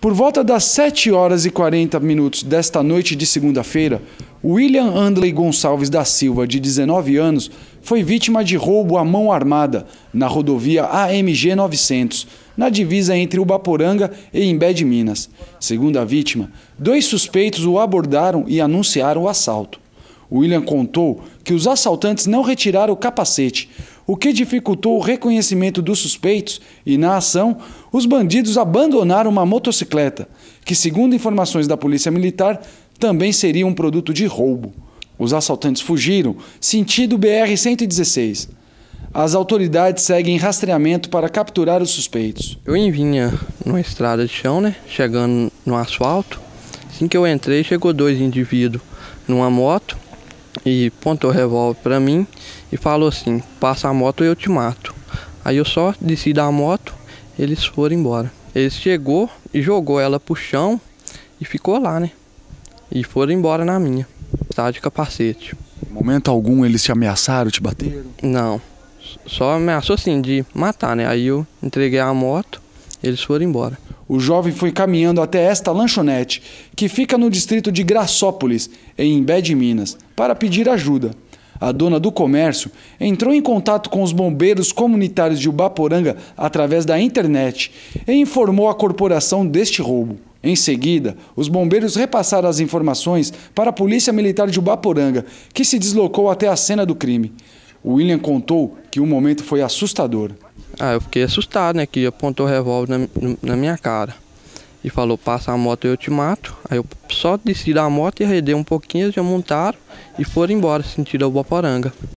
Por volta das 7h40 desta noite de segunda-feira, William Andley Gonçalves da Silva, de 19 anos, foi vítima de roubo à mão armada na rodovia AMG 900, na divisa entre Ubaporanga e Imbé de Minas. Segundo a vítima, 2 suspeitos o abordaram e anunciaram o assalto. William contou que os assaltantes não retiraram o capacete, o que dificultou o reconhecimento dos suspeitos e, na ação, os bandidos abandonaram uma motocicleta, que, segundo informações da Polícia Militar, também seria um produto de roubo. Os assaltantes fugiram, sentido BR-116. As autoridades seguem rastreamento para capturar os suspeitos. Eu vinha numa estrada de chão, chegando no asfalto. Assim que eu entrei, chegou 2 indivíduos numa moto e apontou o revólver para mim e falou assim: passa a moto ou eu te mato. Aí eu só desci da moto, eles foram embora. Eles chegou e jogou ela pro chão e ficou lá, E foram embora na minha. Estava de capacete. Em momento algum eles te ameaçaram, te bateram? Não, só ameaçou assim de matar, Aí eu entreguei a moto, eles foram embora. O jovem foi caminhando até esta lanchonete, que fica no distrito de Graçópolis, em Imbé de Minas, para pedir ajuda. A dona do comércio entrou em contato com os bombeiros comunitários de Ubaporanga através da internet e informou a corporação deste roubo. Em seguida, os bombeiros repassaram as informações para a Polícia Militar de Ubaporanga, que se deslocou até a cena do crime. O William contou que o momento foi assustador. Eu fiquei assustado, que apontou o revólver na minha cara e falou: passa a moto eu te mato. Aí eu só desci da moto e arredei um pouquinho, eles já montaram e foram embora, sentido Ubaporanga.